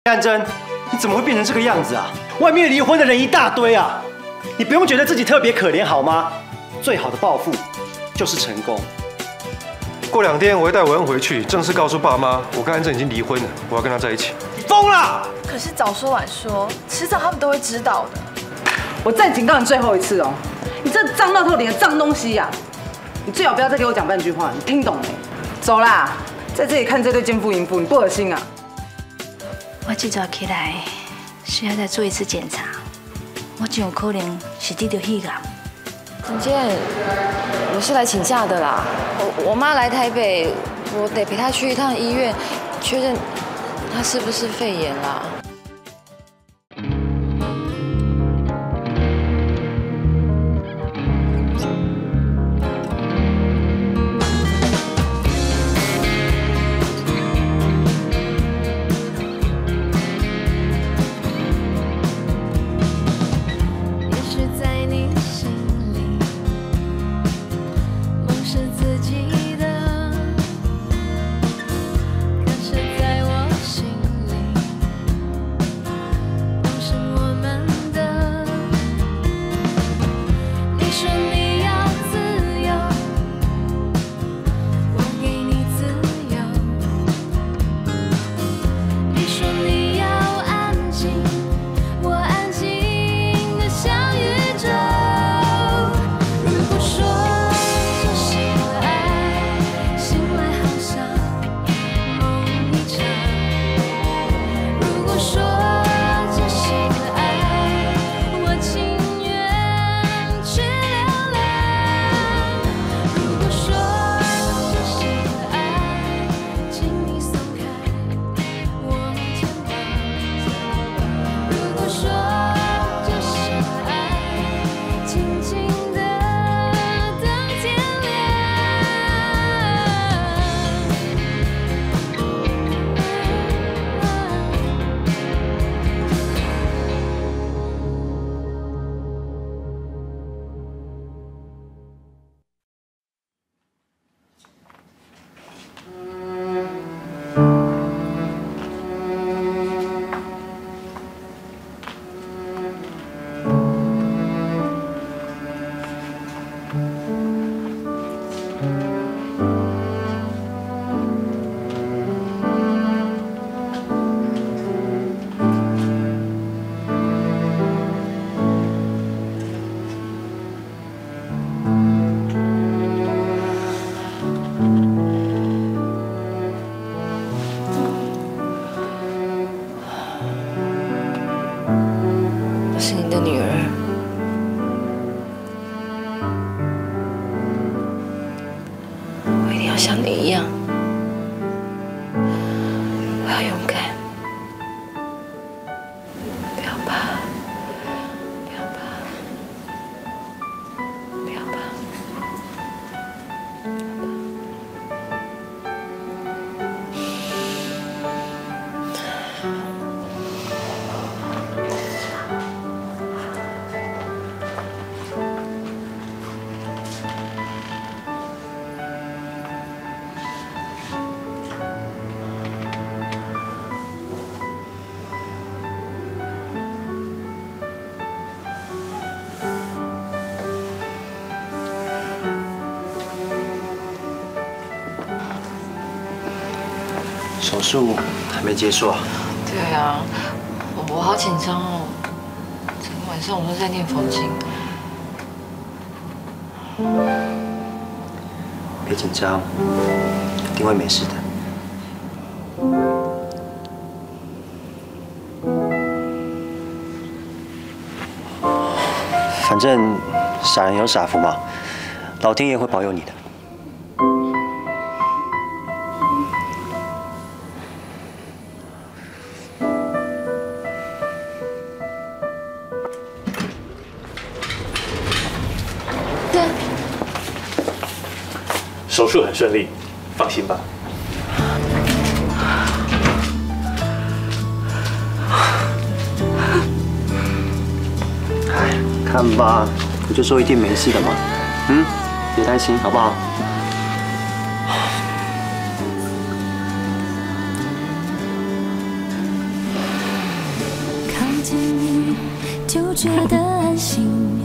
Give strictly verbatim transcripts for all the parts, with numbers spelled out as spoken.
安贞，你怎么会变成这个样子啊？外面离婚的人一大堆啊，你不用觉得自己特别可怜好吗？最好的报复就是成功。 过两天我会带文恩回去，正式告诉爸妈，我跟安贞已经离婚了，我要跟他在一起。 你疯了！ 可是早说晚说，迟早他们都会知道的。 我再警告你最后一次哦，你这脏到透顶的脏东西呀、啊！你最好不要再给我讲半句话，你听懂没？走啦，在这里看这对奸夫淫妇，你不恶心啊？ 我这早起来需要再做一次检查，我真有可能是得到血癌。 陈健，我是来请假的啦。我我妈来台北，我得陪她去一趟医院，确认她是不是肺炎啦。像你一样，我要勇敢，不要怕，不要怕，不要怕。 手术还没结束啊？ 对啊，我我好紧张哦，整个晚上我都在念佛经。 别紧张，一定会没事的。反正傻人有傻福嘛，老天爷会保佑你的。 手术很顺利，放心吧。 哎，看吧，我就说一定没事的嘛。嗯，别担心，好不好？ 见你就觉得安心，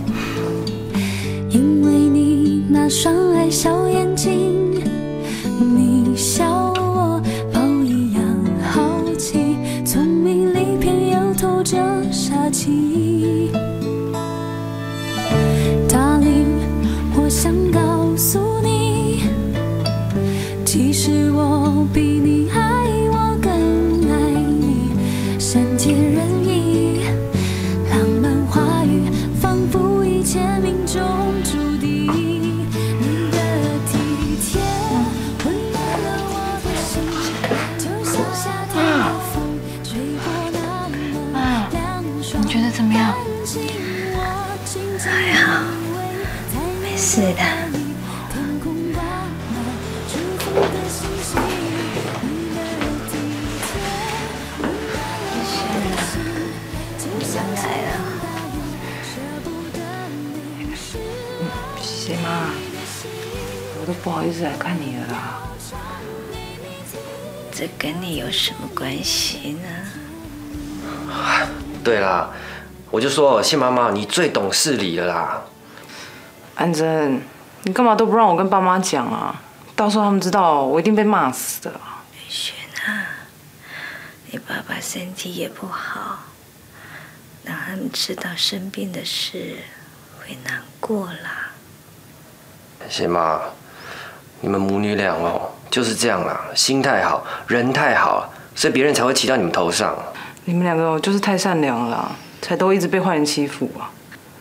因为你那双爱笑眼睛，你笑我宝一样好奇，聪明里偏又透着傻气。Darling， 我想告诉你，其实我比你爱我更爱你，善解人意，浪漫话语，仿佛一切命中注定。你的体贴温暖了我的心，就像夏天的风吹过那么凉爽。 你觉得怎么样？还好，没事的。 谁妈？我都不好意思来看你了啦。 这跟你有什么关系呢？ 对啦，我就说谢妈妈，你最懂事理了啦。 安珍，你干嘛都不让我跟爸妈讲啊？到时候他们知道，我一定被骂死的。 雪娜，你爸爸身体也不好，让他们知道生病的事会难过啦。 谢妈，你们母女俩哦就是这样啦，心太好，人太好，所以别人才会骑到你们头上。 你们两个就是太善良了啦，才都一直被坏人欺负啊。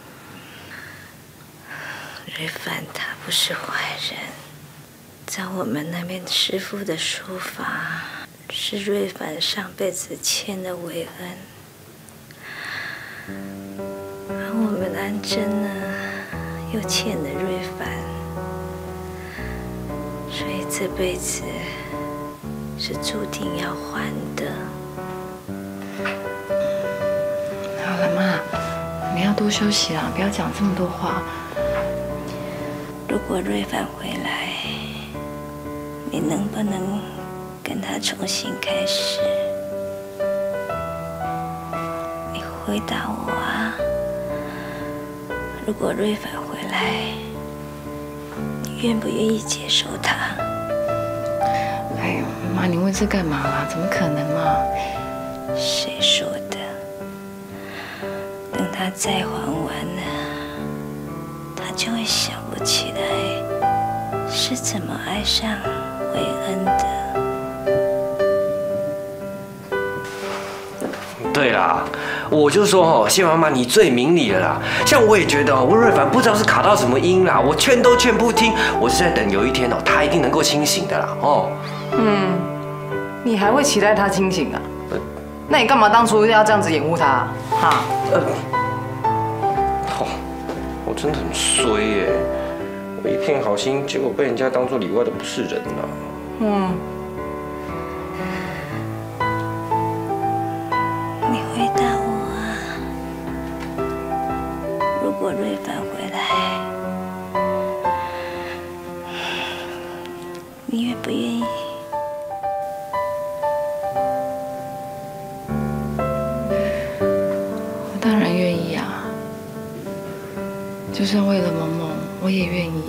瑞凡他不是坏人，照我们那边师傅的说法，是瑞凡上辈子欠的韦恩，而我们安珍呢，又欠了瑞凡，所以这辈子是注定要还的。 好了妈，你要多休息啦，不要讲这么多话。 如果瑞凡回来，你能不能跟他重新开始？你回答我啊！如果瑞凡回来，你愿不愿意接受他？ 哎呦，妈，你问这干嘛啦？怎么可能嘛？ 谁说的？等他再还完了，他就会想不起来是怎么爱上韦恩的。 对啦，我就说哦，谢妈妈你最明理了啦。像我也觉得哦，温瑞凡不知道是卡到什么音啦，我劝都劝不听。我是在等有一天哦，他一定能够清醒的啦。哦， 嗯，你还会期待他清醒啊？那你干嘛当初要这样子掩护他？哈？ 呃，哦，我真的很衰耶！我一片好心，结果被人家当作里外的不是人了。 嗯。 你回答我啊！如果瑞凡回来，你愿不愿意？ 我当然愿意啊，就算为了萌萌，我也愿意。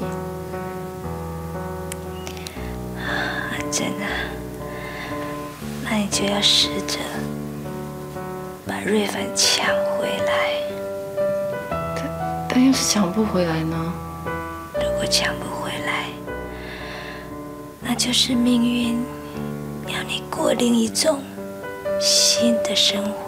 阿珍啊，那你就要试着把瑞凡抢回来。 但但要是抢不回来呢？ 如果抢不回来，那就是命运要你过另一种新的生活。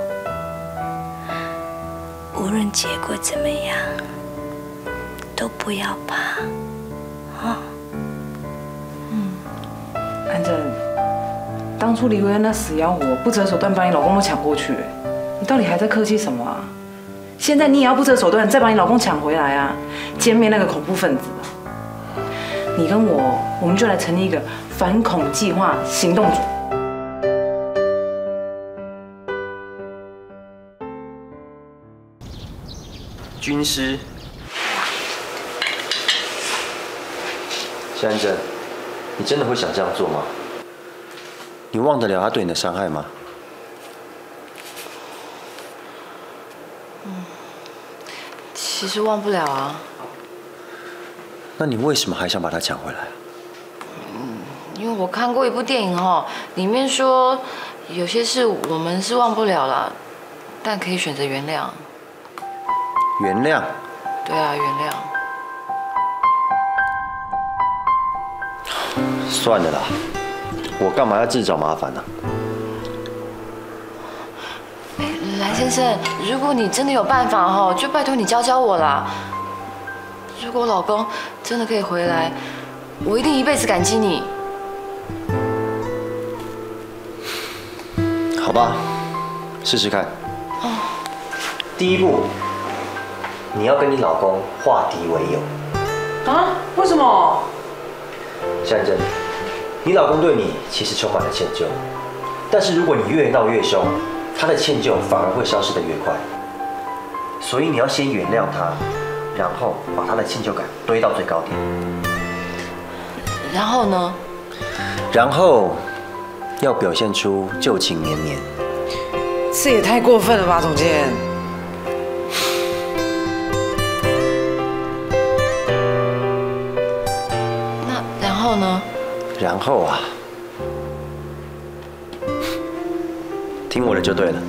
无论结果怎么样，都不要怕，啊、哦。 嗯，安珍，当初李维恩那死妖活，不择手段把你老公都抢过去，你到底还在客气什么啊？现在你也要不择手段再把你老公抢回来啊，歼灭那个恐怖分子啊！你跟我，我们就来成立一个反恐计划行动组。 军师， 谢安珍，你真的会想这样做吗？ 你忘得了他对你的伤害吗？ 嗯，其实忘不了啊。 那你为什么还想把他抢回来？ 嗯，因为我看过一部电影哦，里面说有些事我们是忘不了了，但可以选择原谅。 原谅？ 对啊，原谅。 算了啦，我干嘛要自找麻烦呢？ 哎，蓝先生，如果你真的有办法哦，就拜托你教教我啦。如果我老公真的可以回来，我一定一辈子感激你。 好吧，试试看。 哦。 第一步，你要跟你老公化敌为友。 啊？为什么？ 山珍，你老公对你其实充满了歉疚，但是如果你越闹越凶，他的歉疚反而会消失得越快。所以你要先原谅他，然后把他的歉疚感堆到最高点。 然后呢？ 然后要表现出旧情绵绵。 这也太过分了吧，总监！ 那然后呢？ 然后啊，听我的就对了。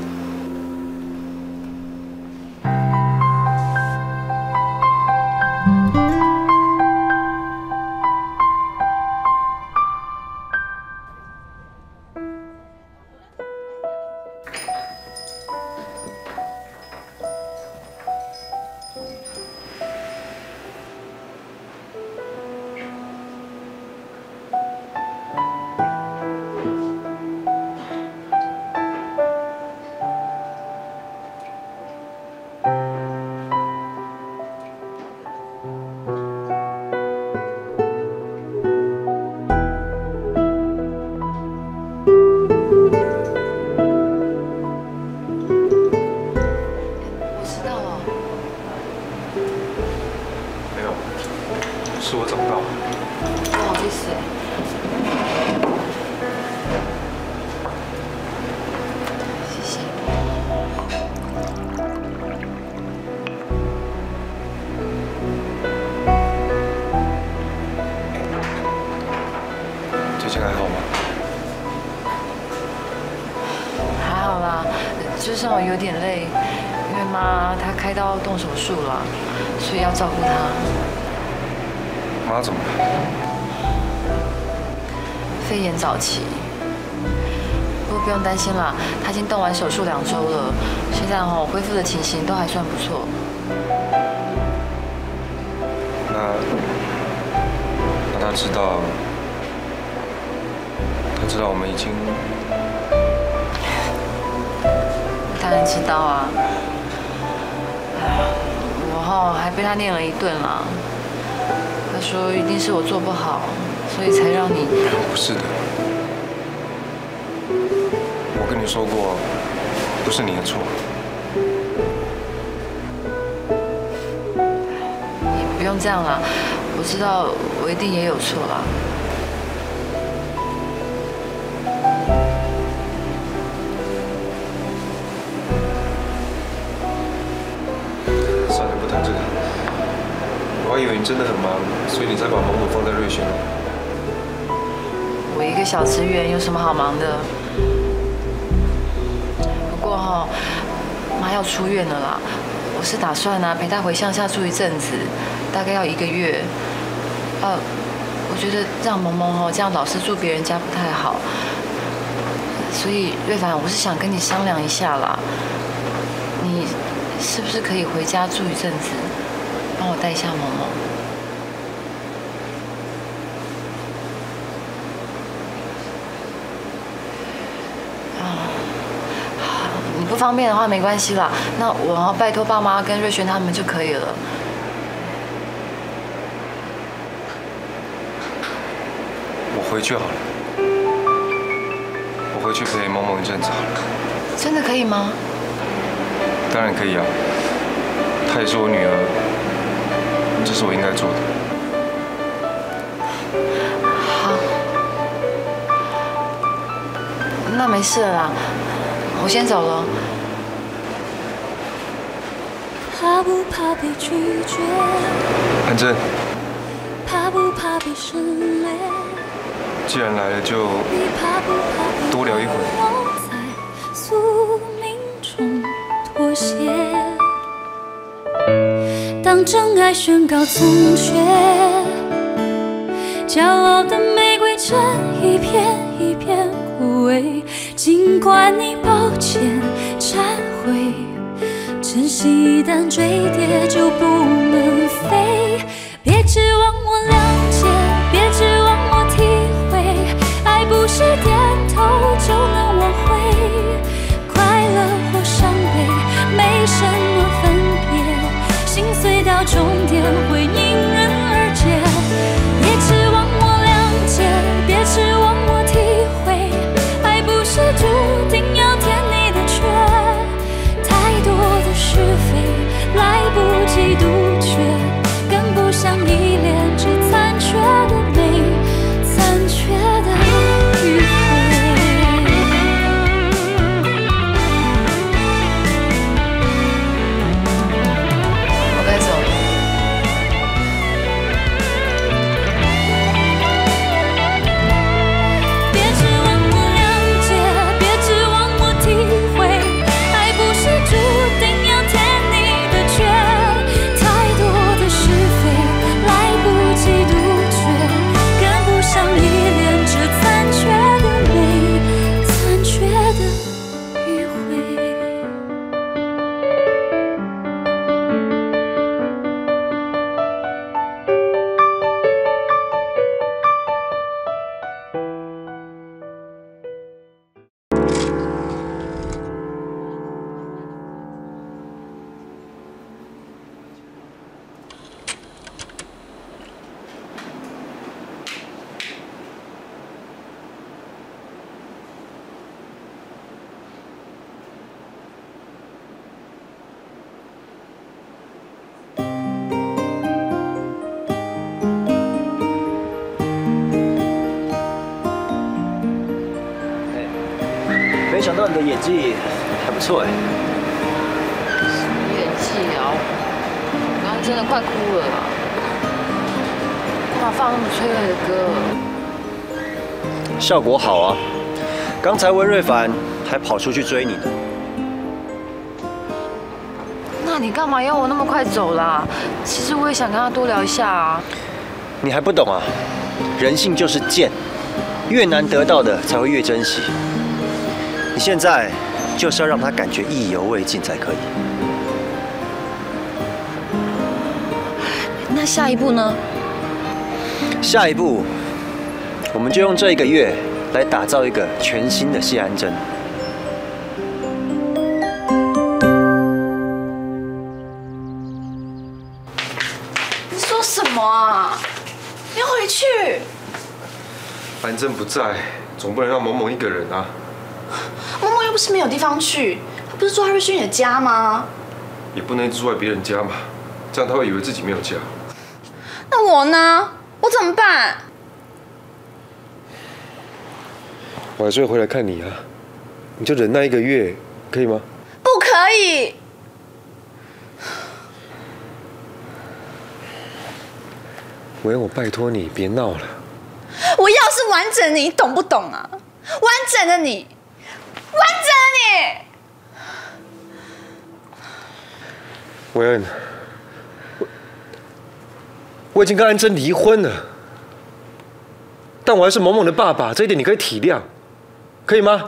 是我找不到。 不好意思。谢谢。 最近还好吗？ 还好啦，就是我有点累，因为妈她开刀动手术了，所以要照顾她。 妈怎么了？ 肺炎早期，不过不用担心啦，她已经动完手术两周了，现在哦恢复的情形都还算不错。 那那他知道，他知道我们已经， 当然知道啊，我哦还被他念了一顿啦。他说一定是我做不好，所以才让你。 不是的，我跟你说过，不是你的错。 也不用这样啦，我知道我一定也有错啦。 算了，不谈这个。我还以为你真的很忙，所以你才把某某放在瑞轩了。 我一个小职员有什么好忙的？不过哈、哦，妈要出院了啦，我是打算呢、啊、陪她回乡下住一阵子，大概要一个月。呃，我觉得让萌萌哦这样老是住别人家不太好，所以瑞凡，我是想跟你商量一下啦，你是不是可以回家住一阵子？帮我带一下萌萌。啊，好，你不方便的话没关系啦，那我要拜托爸妈跟瑞轩他们就可以了。 我回去好了，我回去陪萌萌一阵子好了。 真的可以吗？ 当然可以啊，她也是我女儿。这是我应该做的。 好，那没事了啦，我先走了。 怕不怕被拒绝？ 安贞， 怕不怕被省略？ 既然来了，就多聊一会儿。 在宿命中妥协，当真爱宣告从缺，骄傲的玫瑰正一片一片枯萎。尽管你抱歉忏悔，珍惜一旦坠跌就不能飞。别指望我谅解，别指望我体会，爱不是点头就能挽回。快乐或伤悲没什么分别，心碎到终点会迎刃而解。别指望我谅解，别指望我体会，爱不是注定要填你的缺。太多的是非来不及杜绝，跟不上依恋，只残缺的美，残缺的迂回。 我该走了。 别指望我谅解，别指望我体会，爱不是注定要填你的缺。太多的是非来不及杜绝，跟不上依恋，这残缺的美，残缺的迂回。 没想到你的演技还不错哎。 演技啊，我刚刚真的快哭了啦！干嘛放那么催泪的歌？ 效果好啊！刚才温瑞凡还跑出去追你呢。 那你干嘛要我那么快走啦？其实我也想跟他多聊一下啊。 你还不懂啊？人性就是贱，越难得到的才会越珍惜。你现在就是要让他感觉意犹未尽才可以。 那下一步呢？ 下一步，我们就用这一个月来打造一个全新的谢安贞。 你说什么啊？你要回去？ 安贞不在，总不能让萌萌一个人啊。 萌萌又不是没有地方去，她不是住在瑞轩的家吗？ 也不能住在别人家嘛，这样他会以为自己没有家。 那我呢？我怎么办？ 我还是会回来看你啊，你就忍耐一个月，可以吗？ 不可以。 喂，我拜托你别闹了。 我要是完整的你，你懂不懂啊？完整的你，完整的你。 韦恩，我我已经跟安贞离婚了，但我还是萌萌的爸爸，这一点你可以体谅，可以吗？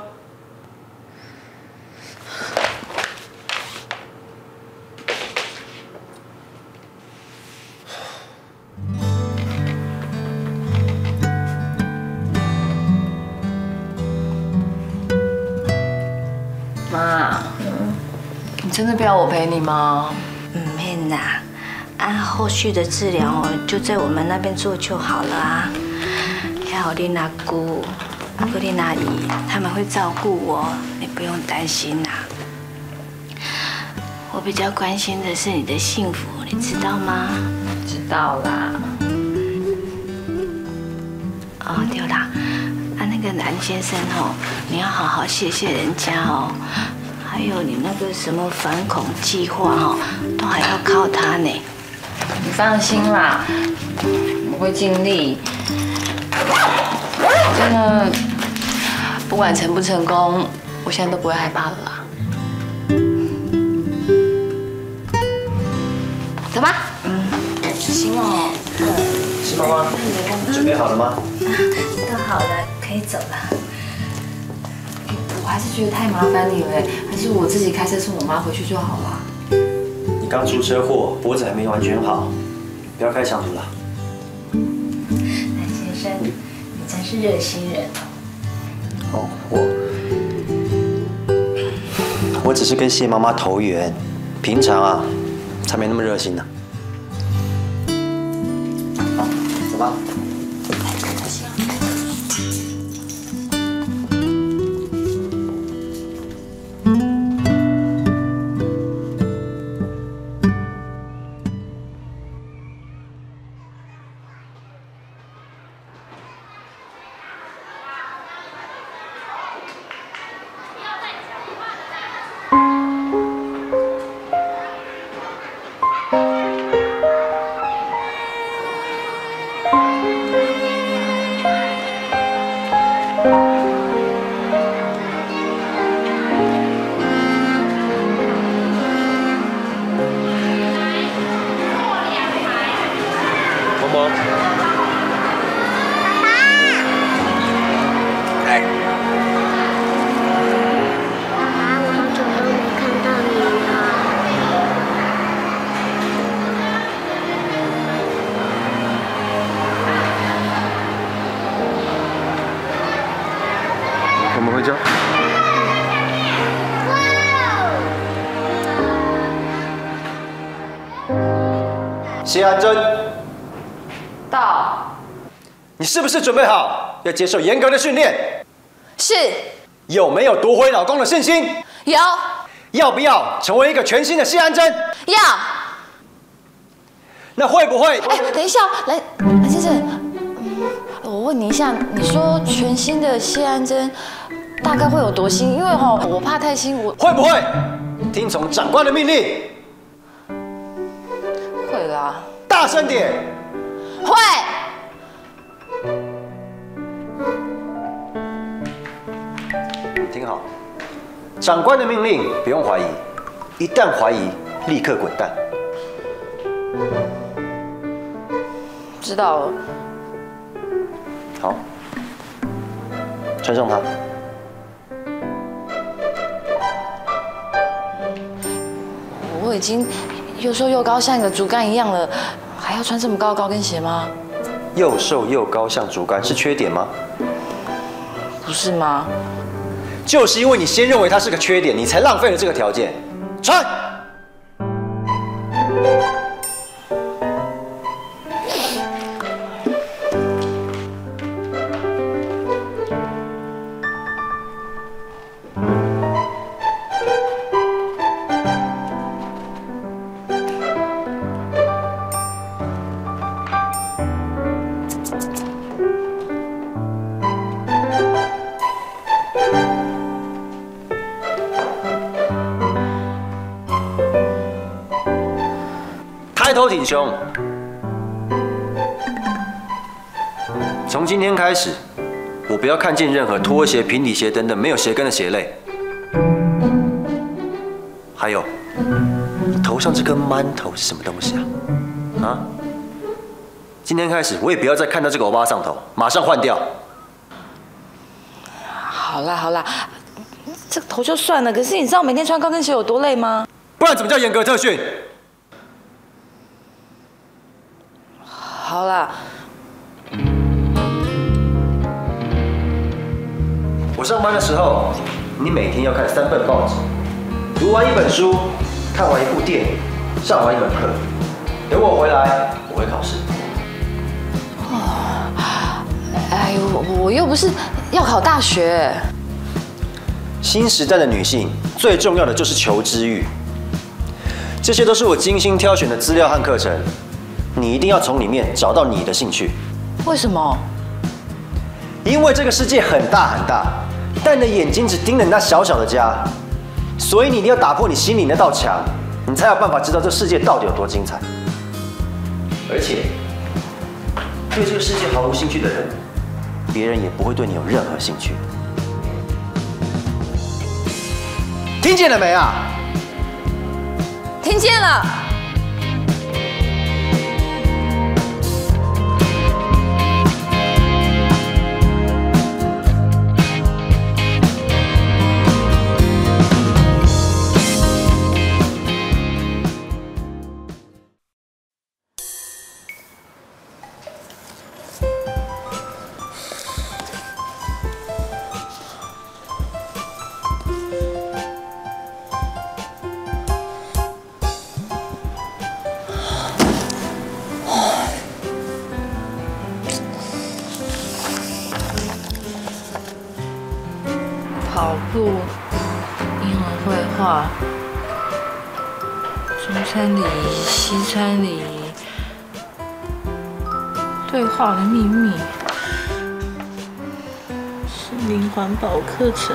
妈，你真的不要我陪你吗？ 唔免啦，按后续的治疗哦，就在我们那边做就好了啊。还有你阿姑、阿哥、你阿姨，他们会照顾我，你不用担心啦。我比较关心的是你的幸福，你知道吗？ 知道啦。 哦，对啦，啊，那个蓝先生哦，你要好好谢谢人家哦。 还有你那个什么反恐计划哈，都还要靠他呢。 你放心啦，我会尽力。真的，不管成不成功，我现在都不会害怕了啦。走吧。嗯，行哦。 是妈妈，准备好了吗？ 都好了，可以走了。 我还是觉得太麻烦你了，还是我自己开车送我妈回去就好了。 你刚出车祸，脖子还没完全好，不要开长途了。 蓝先生，你真是热心人哦，我我只是跟谢妈妈投缘，平常啊才没那么热心呢。好，走吧。 我们回家。 谢安珍， 到。 你是不是准备好要接受严格的训练？ 是。 有没有夺回老公的信心？ 有。 要不要成为一个全新的谢安珍？ 要。 那会不会？ 哎，等一下，来，蓝先生，嗯，我问你一下，你说全新的谢安珍大概会有多新？因为哈，我怕太新，我会不会听从长官的命令？ 会啦。 大声点。 会。 听好，长官的命令不用怀疑，一旦怀疑，立刻滚蛋。 知道了。 好，穿上它。 我已经又瘦又高，像一个竹竿一样了，还要穿这么高的高跟鞋吗？ 又瘦又高像竹竿是缺点吗？ 不是吗？ 就是因为你先认为它是个缺点，你才浪费了这个条件。穿。抬头挺胸。从今天开始，我不要看见任何拖鞋、平底鞋等等没有鞋跟的鞋类。还有，头上这颗馒头是什么东西啊？啊？今天开始，我也不要再看到这个欧巴上头，马上换掉。 好啦好啦，这个头就算了，可是你知道每天穿高跟鞋有多累吗？ 不然怎么叫严格特训？ 好啦， 我上班的时候，你每天要看三份报纸，读完一本书，看完一部电影，上完一门课。等我回来，我会考试。 哦，哎呦，我又不是要考大学。 新时代的女性最重要的就是求知欲，这些都是我精心挑选的资料和课程。你一定要从里面找到你的兴趣。 为什么？ 因为这个世界很大很大，但你的眼睛只盯着你那小小的家。 所以你一定要打破你心里那道墙，你才有办法知道这世界到底有多精彩。而且，对这个世界毫无兴趣的人，别人也不会对你有任何兴趣。听见了没啊？ 听见了。 跑步、英文绘画、中餐礼仪、西餐礼仪、对话的秘密、心灵环保课程。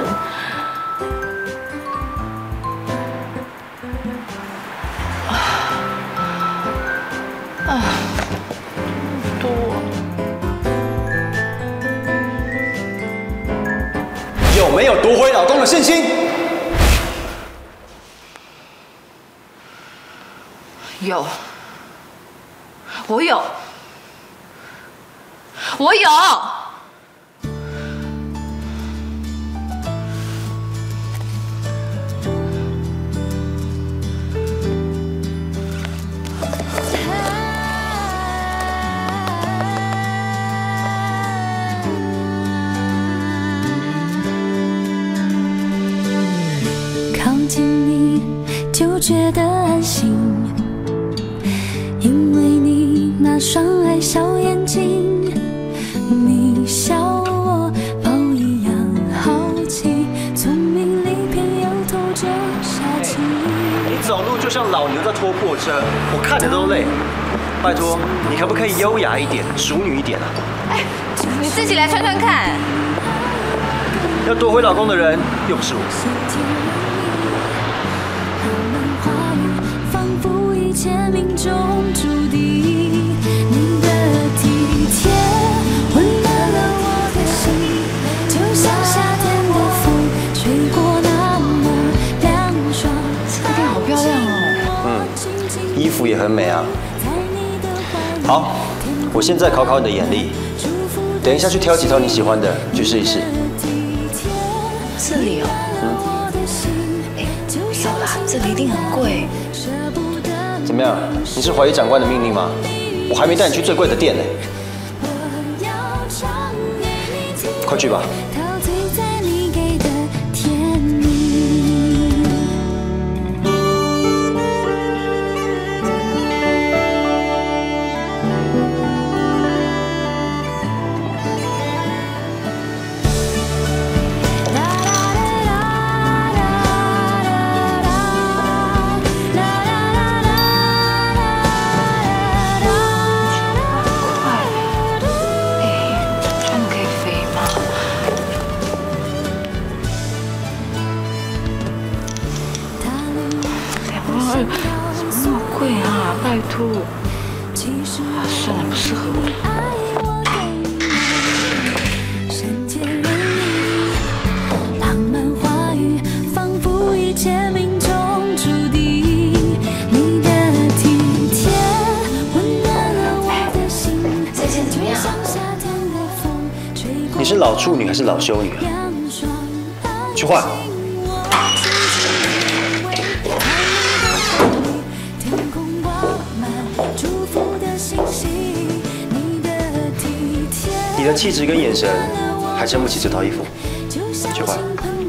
啊，多。 有没有夺回老公的信心？ 有，我有，我有。 靠近你就觉得安心，因为你那双爱笑眼睛，你笑我宝一样好奇，聪明里偏又透着傻气。 你走路就像老牛在拖破车，我看着都累。拜托，你可不可以优雅一点、淑女一点啊？ 哎，你自己来穿穿看。 要夺回老公的人又不是我。 仿佛一切命中注定，你的体贴温暖了我的心，就像夏天的风吹过那么凉爽。 这件好漂亮哦。 嗯，衣服也很美啊。好，我现在考考你的眼力，等一下去挑几套你喜欢的去试一试。 这里哦。嗯。哎，不要啦，这里一定很贵。 怎么样？你是怀疑长官的命令吗？我还没带你去最贵的店呢。快去吧。 拜托，啊，算了，不适合我。 浪漫话语，仿佛一切命中注定。你的体贴温暖了我的心。 这件怎么样？ 你是老处女还是老修女啊？去换。你的气质跟眼神还撑不起这套衣服，去换。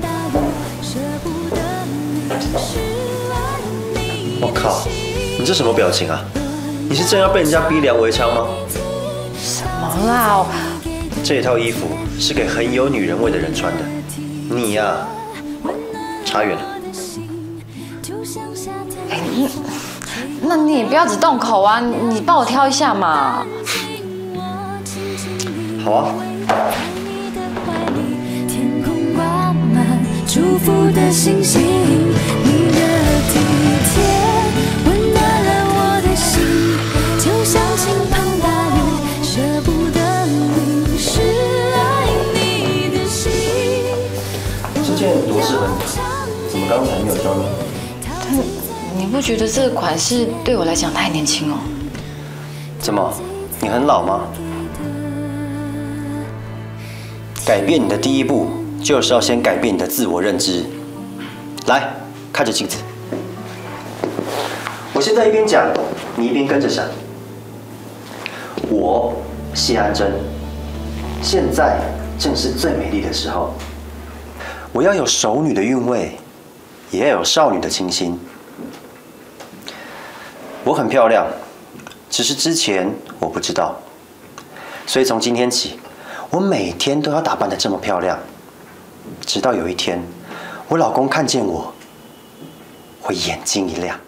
我靠，你这什么表情啊？你是真要被人家逼良为娼吗？ 什么啦？ 这套衣服是给很有女人味的人穿的，你呀、啊，差远了。 哎，你，那你也不要只动口啊，你帮我挑一下嘛。 好啊。 祝福的星星，你的体贴温暖了我的心，就像倾盆大雨，舍不得淋湿爱你的心。 这件多适合你，怎么刚才没有教你？ 但你不觉得这个款式对我来讲太年轻哦？ 怎么，你很老吗？改变你的第一步，就是要先改变你的自我认知。来，看着镜子。我现在一边讲，你一边跟着想。我谢安贞，现在正是最美丽的时候。我要有熟女的韵味，也要有少女的清新。我很漂亮，只是之前我不知道，所以从今天起，我每天都要打扮得这么漂亮，直到有一天，我老公看见我，会眼睛一亮。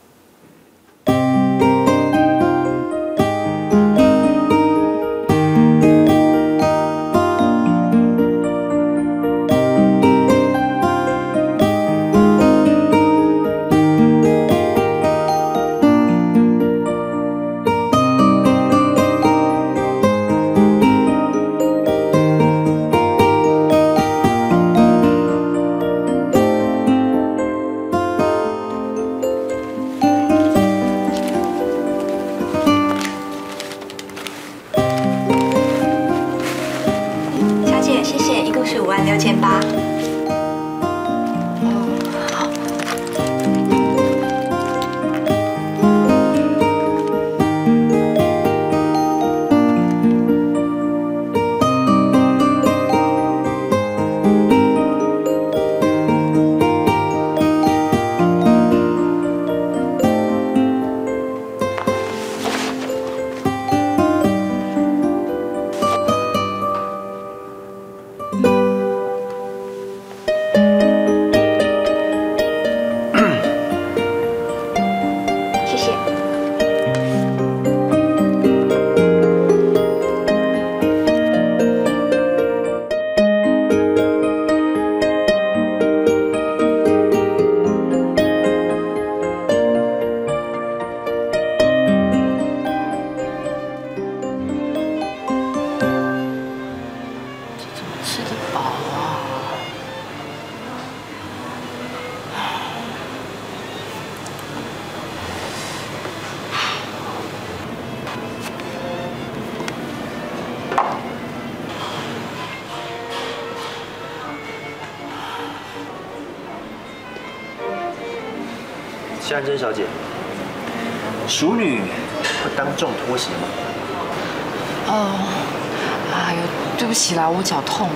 谢安贞小姐，淑女会当众脱鞋吗？ 哦，哎呦，对不起啦，我脚痛。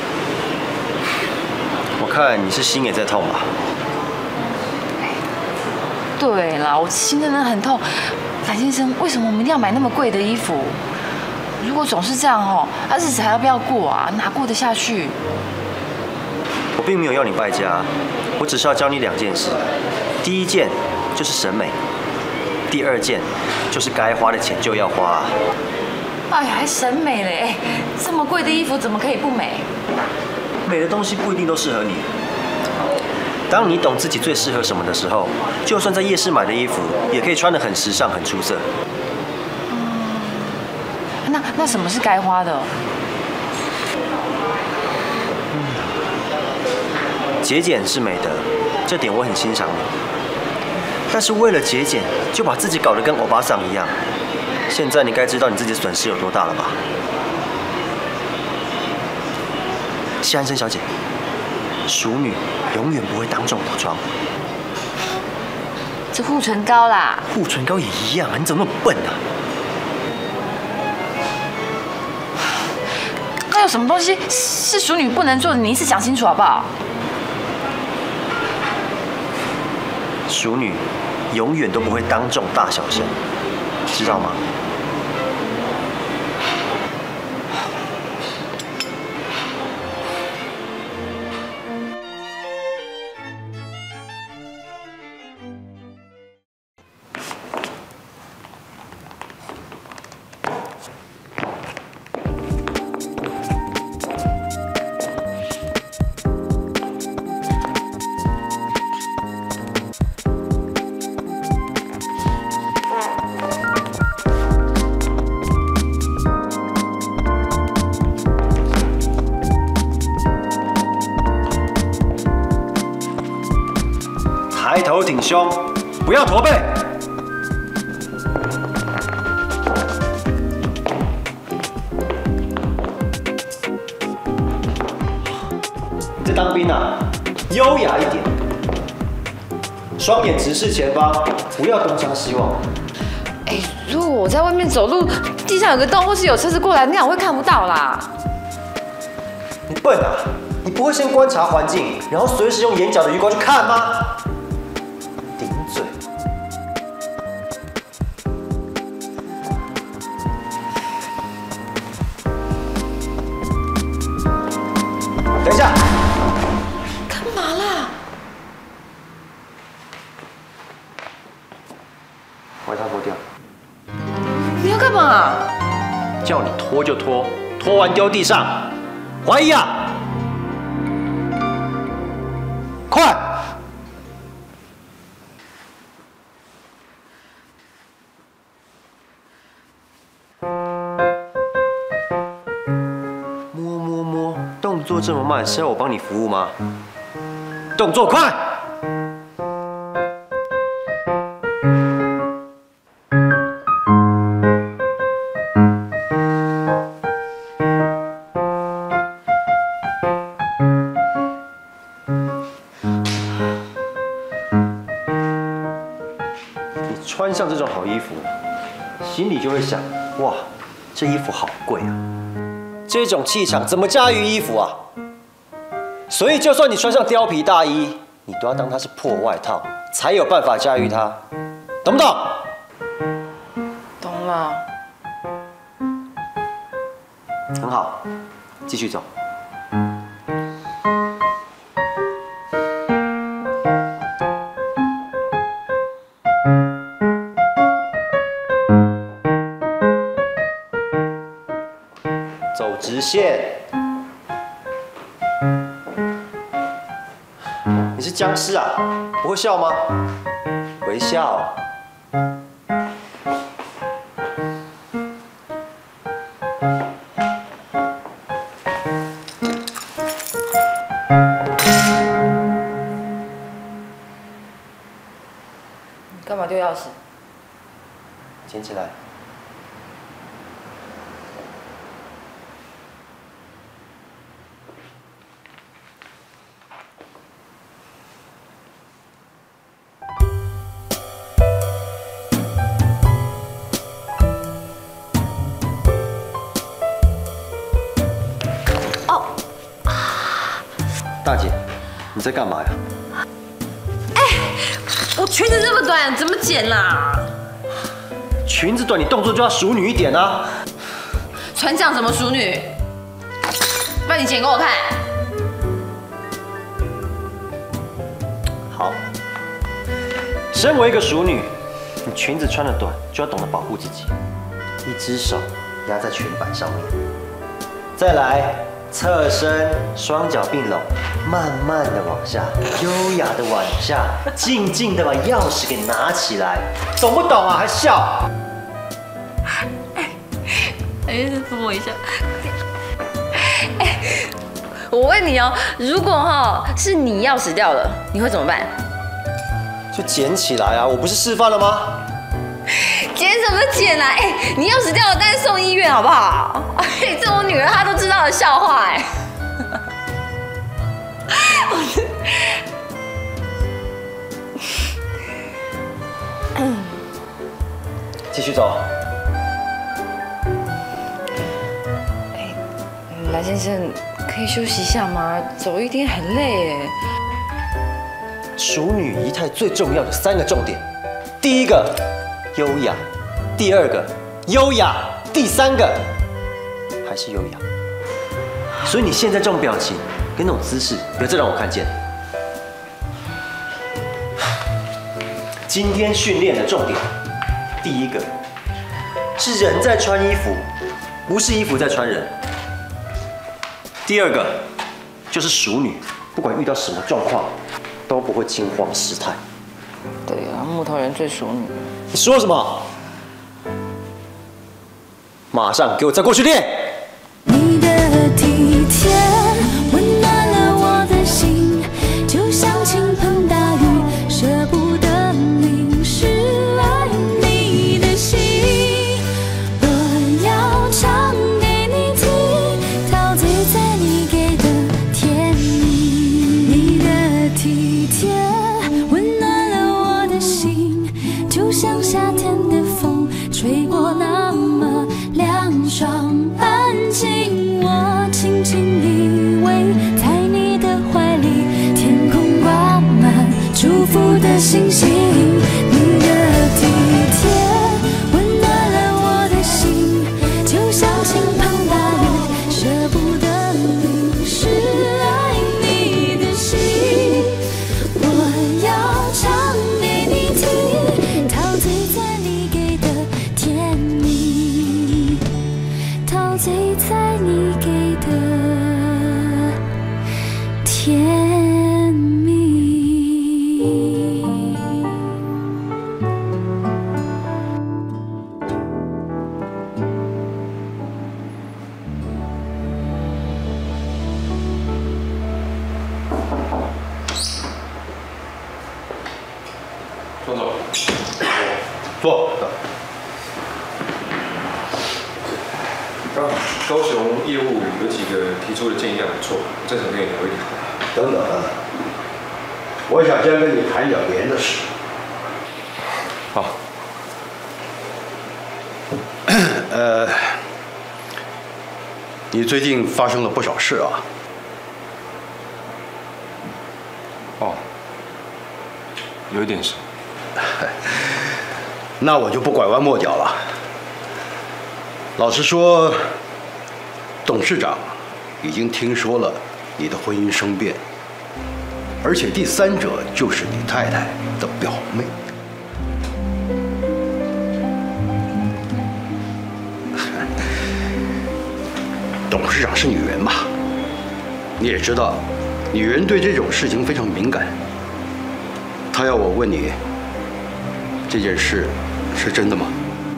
我看你是心也在痛吧？ 对啦，我心真的很痛。蓝先生，为什么我们一定要买那么贵的衣服？如果总是这样哦，那日子还要不要过啊？哪过得下去？ 我并没有要你败家，我只是要教你两件事。第一件就是审美，第二件就是该花的钱就要花。 哎呀，还审美嘞！哎，这么贵的衣服怎么可以不美？ 美的东西不一定都适合你。当你懂自己最适合什么的时候，就算在夜市买的衣服，也可以穿得很时尚、很出色。 嗯，那那什么是该花的？ 嗯，节俭是美德，这点我很欣赏你。但是为了节俭，就把自己搞得跟欧巴桑一样。现在你该知道你自己的损失有多大了吧？谢安贞小姐，淑女永远不会当众裸妆。 这护唇膏啦， 护唇膏也一样啊！你怎么那么笨啊？ 那有什么东西是淑女不能做的？你一次讲清楚好不好？ 淑女永远都不会当众大小声，知道吗？ 抬头挺胸，不要驼背。你在当兵啊，优雅一点，双眼直视前方，不要东张西望。 哎，如果我在外面走路，地上有个洞，或是有车子过来，那样我会看不到啦。 你笨啊！你不会先观察环境，然后随时用眼角的余光去看吗？顶嘴！等一下！ 干嘛啦？ 外套脱掉。 你要干嘛？ 叫你脱就脱，脱完丢地上。怀疑啊！快！摸摸摸，动作这么慢，是要我帮你服务吗？动作快！穿上这种好衣服，心里就会想：哇，这衣服好贵啊！这种气场怎么驾驭衣服啊？所以，就算你穿上貂皮大衣，你都要当它是破外套，才有办法驾驭它，懂不懂？ 懂了。 很好，继续走。走直线。你是僵尸啊？不会笑吗？微笑。 你干嘛丢钥匙？ 捡起来。大姐，你在干嘛呀？ 哎，我裙子这么短，怎么剪啦？ 裙子短，你动作就要淑女一点啊！ 穿这样怎么淑女？不然你剪给我看。 好，身为一个淑女，你裙子穿得短，就要懂得保护自己，一只手压在裙摆上面，再来。侧身，双脚并拢，慢慢的往下，优雅的往下，静静的把钥匙给拿起来，懂不懂啊？还笑？ 哎，哎，扶我一下。哎，我问你哦，如果哈是你钥匙掉了，你会怎么办？ 就捡起来啊！我不是示范了吗？ 捡什么捡啊？哎，你钥匙掉了，但是送医院好不好？哎，这我女儿她都知道的笑话哎。 继续走。 哎，蓝先生，可以休息一下吗？走一天很累哎。 淑女仪态最重要的三个重点，第一个优雅，第二个优雅，第三个还是优雅。所以你现在这种表情跟那种姿势，不要再让我看见。今天训练的重点，第一个是人在穿衣服，不是衣服在穿人。第二个就是淑女，不管遇到什么状况，都不会惊慌失态。 对啊，木头人最淑女。 你说什么？马上给我再过去练！ 你的体贴温暖了我的心，就像倾盆大雨，舍钟总， 坐。 刚好高雄业务有几个提出的建议还不错，正想跟你聊一聊。 等等等等，我想先跟你谈点别的事。 好。 呃，你最近发生了不少事啊。 哦，有一点事。 那我就不拐弯抹角了。老实说，董事长已经听说了你的婚姻生变，而且第三者就是你太太的表妹。董事长是女人嘛，你也知道，女人对这种事情非常敏感。她要我问你，这件事是真的吗？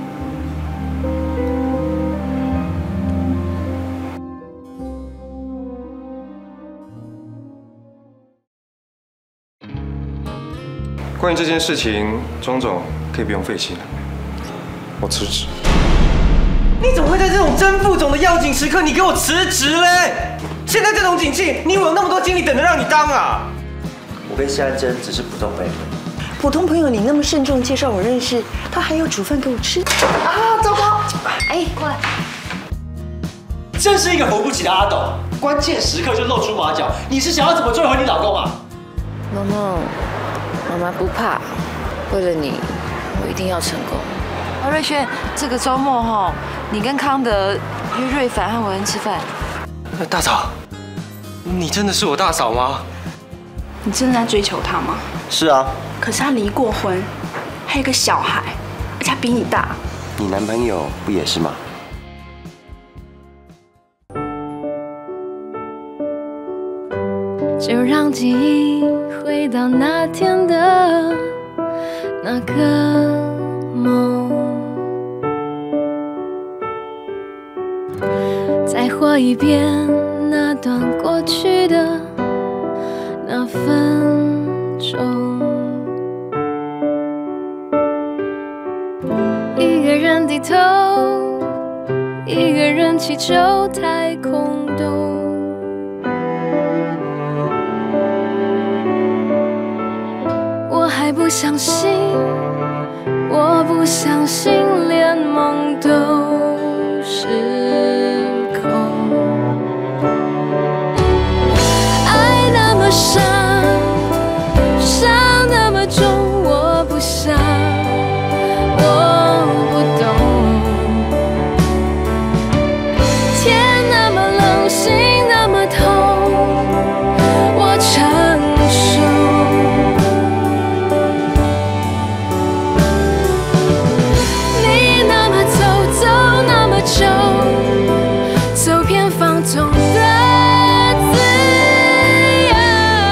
关于这件事情，钟总可以不用费心了，我辞职。 你怎么会在这种真副总的要紧时刻，你给我辞职嘞？现在这种景气，你以为有那么多经理等着让你当啊？ 我跟谢安珍只是普通朋友。 普通朋友，你那么慎重介绍我认识，他还要煮饭给我吃啊！糟糕！哎，过来。 真是一个扶不起的阿斗，关键时刻就露出马脚。你是想要怎么追回你老公啊？ 萌萌，妈妈不怕，为了你，我一定要成功。啊，瑞轩，这个周末哈，你跟康德约瑞凡和文恩吃饭。 大嫂，你真的是我大嫂吗？ 你真的在追求他吗？ 是啊。 可是他离过婚，还有个小孩，而且他比你大。 你男朋友不也是吗？ 就让记忆回到那天的那个梦，再活一遍那段过去的那分钟。一个人低头，一个人祈求太空洞。我还不相信，我不相信，连梦都是空。爱那么深，伤那么重，我不想，我不懂。天那么冷，心那么痛，我承受。走遍放纵的自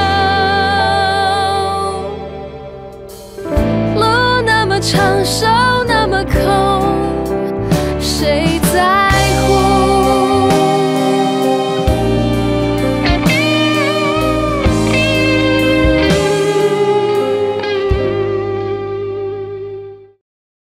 由，路那么长，手